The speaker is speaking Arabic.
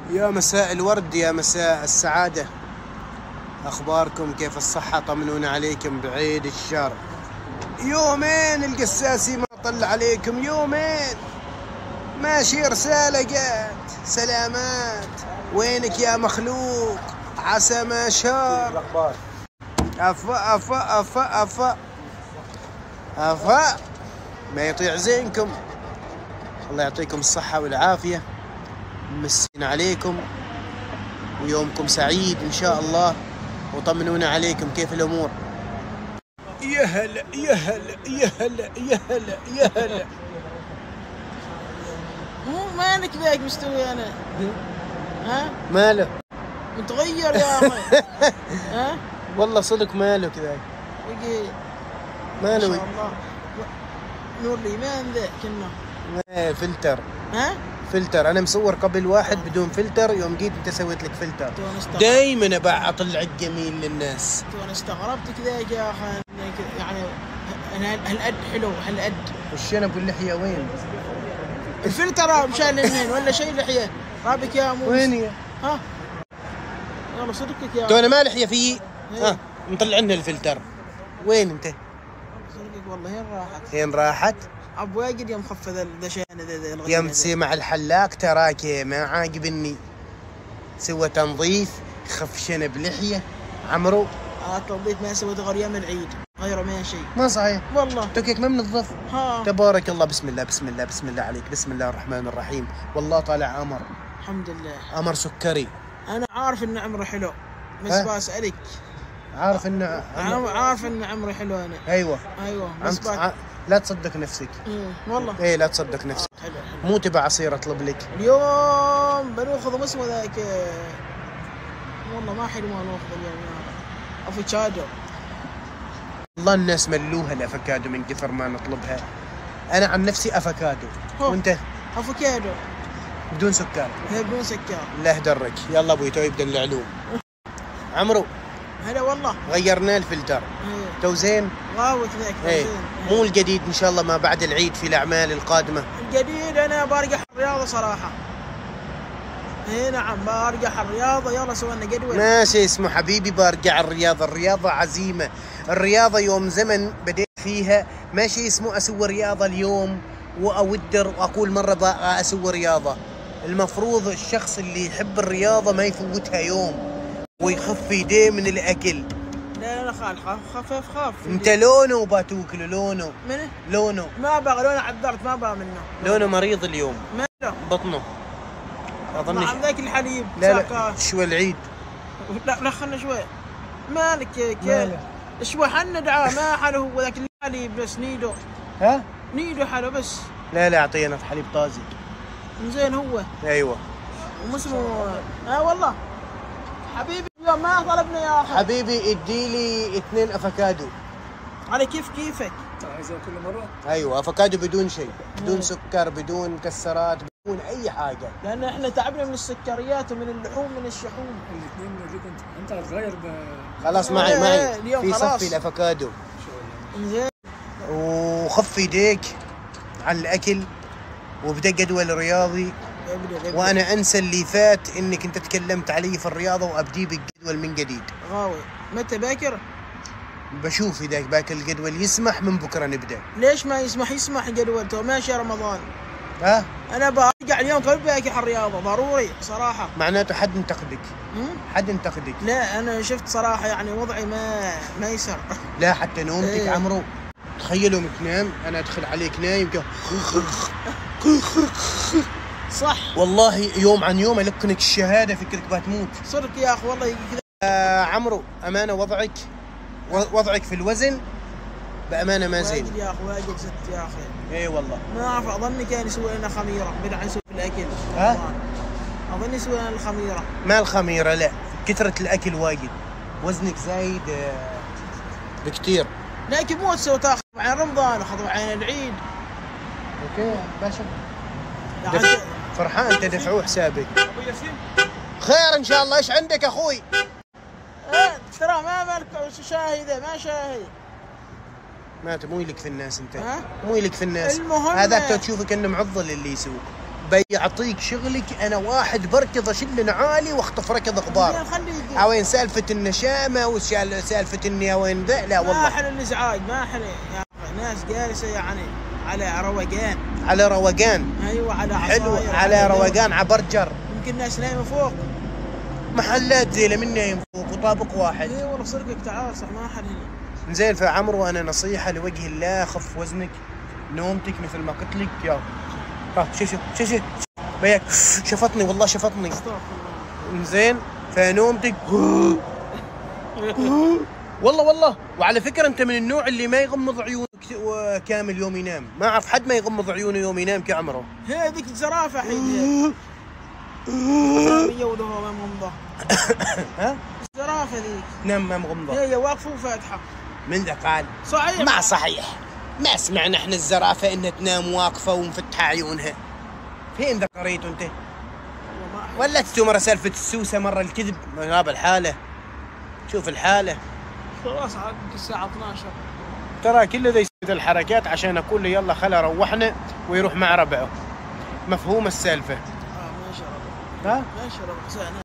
يا مساء الورد، يا مساء السعادة. أخباركم؟ كيف الصحة؟ طمنونا عليكم بعيد الشر. يومين القساسي ما طلع عليكم، يومين ماشي رسالة قاد سلامات. وينك يا مخلوق؟ عسى ما شار. أفا أفا أفا أفا أفا ما يطيع زينكم. الله يعطيكم الصحة والعافية، مسين عليكم ويومكم سعيد إن شاء الله، وطمنونا عليكم كيف الأمور. يا هلا يا هلا يا هلا يا هلا يا هلا. مالك ذاك مستوي أنا؟ ها؟ ماله؟ متغير يا أخي. ها؟ والله صدق ماله كذا. ماله؟ ما شاء الله. نور الإيمان ذا كنا. فلتر. ها؟ فلتر. انا مصور قبل واحد بدون فلتر، يوم جيت انت سويت لك فلتر. دايما ابى اطلعك جميل للناس. انا استغربت كذا يا اخي، يعني انا هالقد حلو هالقد. والشنب واللحيه وين؟ الفلتر مشان منين ولا شيء لحيه؟ رابك يا موسى. وين هي؟ ها؟ والله صدقك يا تو انا ما لحيه في. ها مطلع لنا الفلتر. وين انت؟ صدقك والله وين راحت؟ وين راحت؟ ابو واجد يوم خف الدشان ذا يوم تسمع الحلاق تراك ما عاجبني. سوى تنظيف، خف شنب لحيه عمرو. تنظيف ما سويت غير يوم العيد، غيره ما شيء. ما صحيح والله. توكيك ما منظف. تبارك الله. بسم الله بسم الله بسم الله عليك. بسم الله الرحمن الرحيم. والله طالع امر. الحمد لله. امر سكري. انا عارف ان عمره حلو، بس بسألك. عارف ان عارف ان عمري حلو انا. ايوه بس لا تصدق نفسك. والله. ايه لا تصدق نفسك. حلو. مو تبع عصير اطلب لك اليوم بناخذ اسمه ذاك. والله ما حلو ما ناخذ اليوم افوكادو. والله الناس ملوها الافوكادو من كثر ما نطلبها. انا عن نفسي افوكادو. وانت؟ افوكادو بدون سكر. هي بدون سكر. الله يدرك. يلا ابوي تو يبدا العلوم. عمرو هلا والله غيرنا الفلتر. تو زين؟ غاوت ذاك. زين. مو الجديد ان شاء الله ما بعد العيد في الاعمال القادمه. الجديد انا برجح الرياضه صراحه. اي نعم برجح الرياضه. يلا سوينا جدول. ماشي اسمه حبيبي برجع الرياضه. الرياضه عزيمه. الرياضه يوم زمن بديت فيها ماشي اسمه اسوي رياضه اليوم واودر واقول مره بقى اسوي رياضه. المفروض الشخص اللي يحب الرياضه ما يفوتها يوم ويخف يديه من الاكل. لا خاف. انت لونه باتوكله لونه. منه؟ لونه ما بغى لونه، عذرت ما بغى منه. لونه مريض اليوم. ماله؟ بطنه اظن. مع ذاك الحليب. لا شوي العيد. لا خلنا شوي. مالك كيف؟ شوي حنا دعاه ما حلو هو ذاك الحليب بس نيدو. ها؟ نيدو حلو بس. لا اعطينا في حليب طازج. زين هو. ايوه. ومسمو والله حبيبي اليوم ما طلبنا يا اخي. حبيبي ادي لي 2 افوكادو. على كيفك. عايزها كل مره؟ ايوه افوكادو بدون شيء، بدون سكر، بدون مكسرات، بدون اي حاجه. لان احنا تعبنا من السكريات ومن اللحوم من الشحوم. الاثنين موجود. انت هتغير خلاص معي في صفي الافوكادو. زين. وخف يديك على الاكل وابدا جدول رياضي. وانا انسى اللي فات انك انت تكلمت علي في الرياضه وابدي بالجدول من جديد. غاوي. متى باكر؟ بشوف اذا باكر الجدول يسمح من بكره نبدا. ليش ما يسمح؟ يسمح الجدول تو ماشي رمضان. ها؟ انا برجع اليوم قبل باكر الرياضه ضروري صراحه. معناته حد انتقدك. حد انتقدك. لا انا شفت صراحه يعني وضعي ما يسر. لا حتى نومتك عمرو. تخيل يوم تنام انا ادخل عليك نايم صح والله يوم عن يوم الكنك الشهاده فكرك بتموت. صدق يا اخي والله كذا. عمرو امانه وضعك في الوزن بامانه ما زين. واجد يا اخي واجد زدت يا اخي. اي والله. ما اعرف اظني كان يسوي لنا خميره بدنا نسوي في الاكل. ها؟ اظني يسوي لنا الخميره. ما الخميره لا، كثره الاكل واجد وزنك زايد بكثير. لكن مو تسوي تاخذ عين رمضان اخذ عين العيد. اوكي باشا. فرحان انت دفعوه حسابك. خير ان شاء الله. ايش عندك اخوي؟ ترى ما مالك شاهي ذا ما شاهي. مو يلك في الناس انت. ها؟ مو يلك في الناس. المهم هذاك تشوفك انه معضل اللي يسوق. بيعطيك شغلك. انا واحد بركض اشيل نعالي واخطف ركض غبار. وين سالفه النشامه وسالفه اني وين ذا؟ لا والله ما حلو الازعاج، ما حلو يا اخي. ناس جالسه يعني على روقان. على روقان. ايوه على حلو، على روقان، على برجر. يمكن ناس نايمه فوق. محلات زي من نايم فوق وطابق واحد. اي والله صدقك تعال صح، ما حد هنا. زين فعمرو، انا نصيحه لوجه الله، خف وزنك، نومتك مثل ما قلت لك. يا شو بياك شفطني والله شفطني. زين فنومتك والله. وعلى فكره انت من النوع اللي ما يغمض عيونه كامل يوم ينام. ما اعرف حد ما يغمض عيونه يوم ينام كعمره. هي ذيك الزرافه حين وذو ما مغمضه. ها الزرافه ذيك نام ما مغمضه. هي واقفه وفاتحه. من ذا قال؟ صحيح ما صحيح، ما سمعنا احنا الزرافه انها تنام واقفه ومفتحه عيونها. فين ذا قريته انت؟ ولا مره سالفه السوسه مره الكذب. هذا الحاله، شوف الحاله. خلاص عاد الساعه 12. ترى كل ذا يسوي الحركات عشان اقول له يلا خلا روحنا ويروح مع ربعه. مفهوم السالفه؟ ما شاء الله. ها؟ ما شاء الله.